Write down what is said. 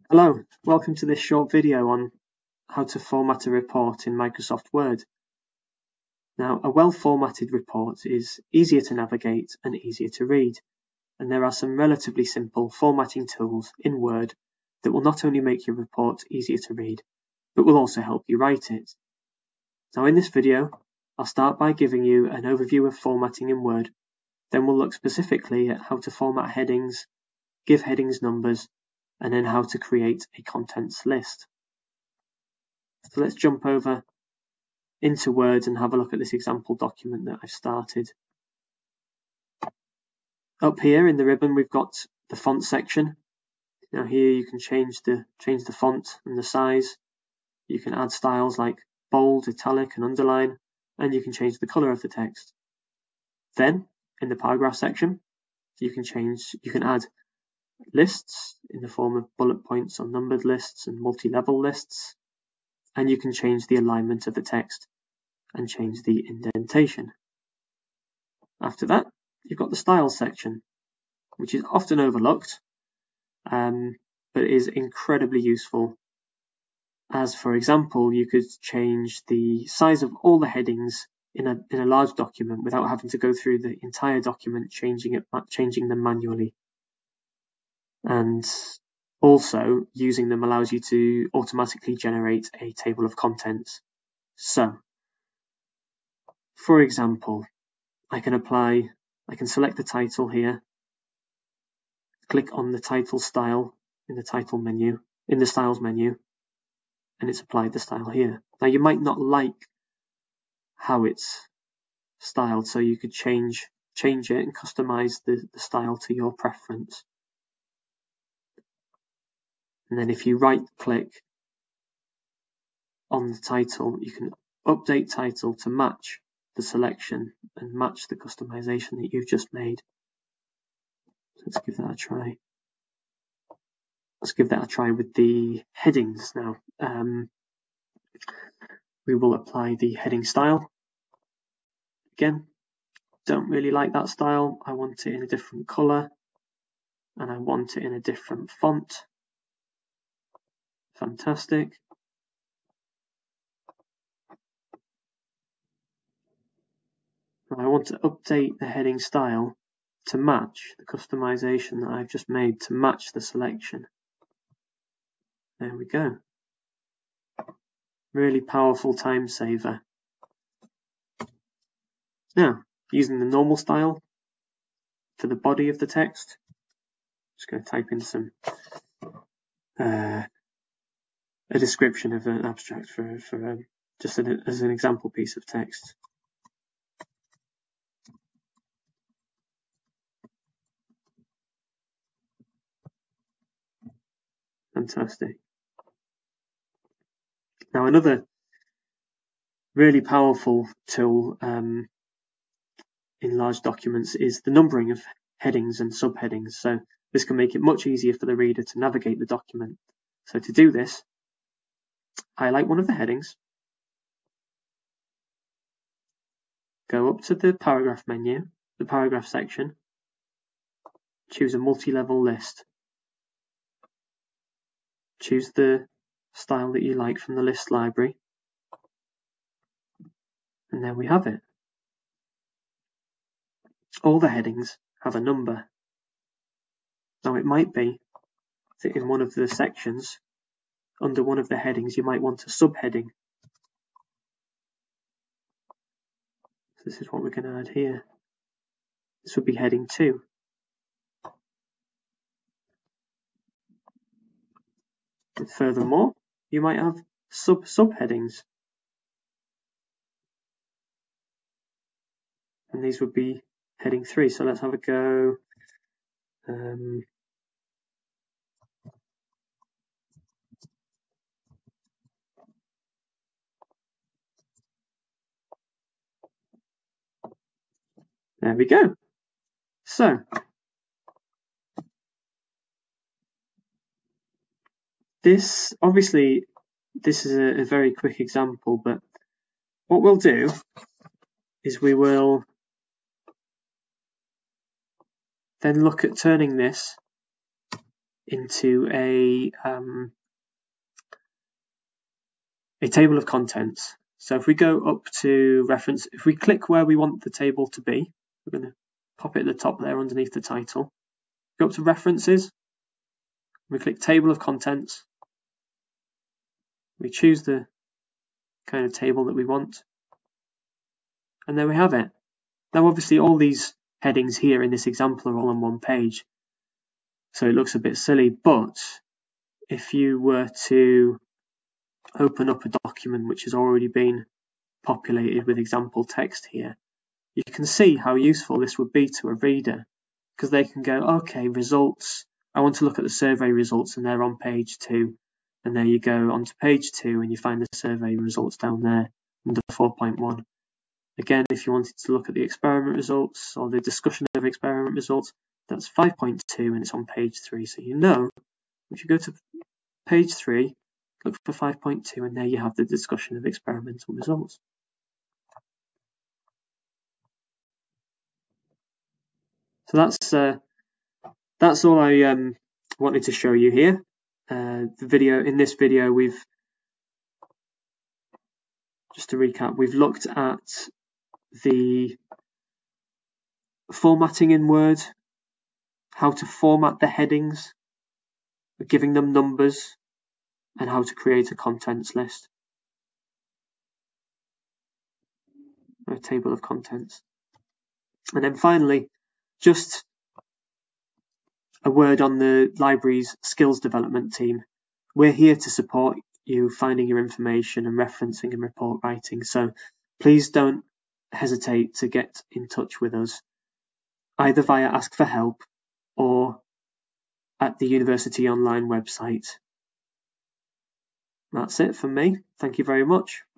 Hello, welcome to this short video on how to format a report in Microsoft Word. Now, a well-formatted report is easier to navigate and easier to read, and there are some relatively simple formatting tools in Word that will not only make your report easier to read, but will also help you write it. Now, in this video, I'll start by giving you an overview of formatting in Word, then we'll look specifically at how to format headings, give headings numbers, and then how to create a contents list. So let's jump over into Word and have a look at this example document that I've started. Up here in the ribbon we've got the font section. Now here you can change the font and the size. You can add styles like bold, italic and underline, and you can change the colour of the text. Then in the paragraph section you can add lists in the form of bullet points or numbered lists and multi-level lists, and you can change the alignment of the text and change the indentation. After that, you've got the styles section, which is often overlooked, but is incredibly useful. As for example, you could change the size of all the headings in a large document without having to go through the entire document changing them manually. And also, using them allows you to automatically generate a table of contents. So, for example, I can select the title here, click on the title style in the styles menu, and it's applied the style here. Now you might not like how it's styled, so you could change it and customize the style to your preference. And then if you right click on the title, you can update title to match the selection and match the customization that you've just made. So let's give that a try. Let's give that a try with the headings now. We will apply the heading style. Again, don't really like that style. I want it in a different color and I want it in a different font. Fantastic. Now I want to update the heading style to match the customization that I've just made, to match the selection. There we go. Really powerful time saver. Now, using the normal style for the body of the text, just going to type in some a description of an abstract as an example piece of text. Fantastic. Now another really powerful tool in large documents is the numbering of headings and subheadings. So this can make it much easier for the reader to navigate the document. So to do this, highlight one of the headings, go up to the paragraph menu, the paragraph section, choose a multi-level list, choose the style that you like from the list library, and there we have it. All the headings have a number. Now it might be that in one of the sections, under one of the headings, you might want a subheading. So this is what we're going to add here. This would be heading 2. And furthermore, you might have subheadings. And these would be heading 3. So let's have a go. There we go. So this is a very quick example, but what we'll do is we will then look at turning this into a table of contents. So if we go up to reference, if we click where we want the table to be, we're going to pop it at the top there underneath the title. Go up to references, we click table of contents, we choose the kind of table that we want, and there we have it. Now obviously all these headings here in this example are all on one page, so it looks a bit silly, but if you were to open up a document which has already been populated with example text here, you can see how useful this would be to a reader, because they can go, okay, results, I want to look at the survey results, and they're on page 2, and there you go onto page 2 and you find the survey results down there under 4.1. Again, if you wanted to look at the experiment results or the discussion of experiment results, that's 5.2 and it's on page 3. So you know, if you go to page 3, look for 5.2 and there you have the discussion of experimental results. So that's all I wanted to show you here. In this video, we've, just to recap, we've looked at the formatting in Word, how to format the headings, giving them numbers, and how to create a contents list, a table of contents. And then finally, just a word on the library's skills development team. We're here to support you finding your information and referencing and report writing, so please don't hesitate to get in touch with us, either via Ask for Help or at the University Online website. That's it from me. Thank you very much.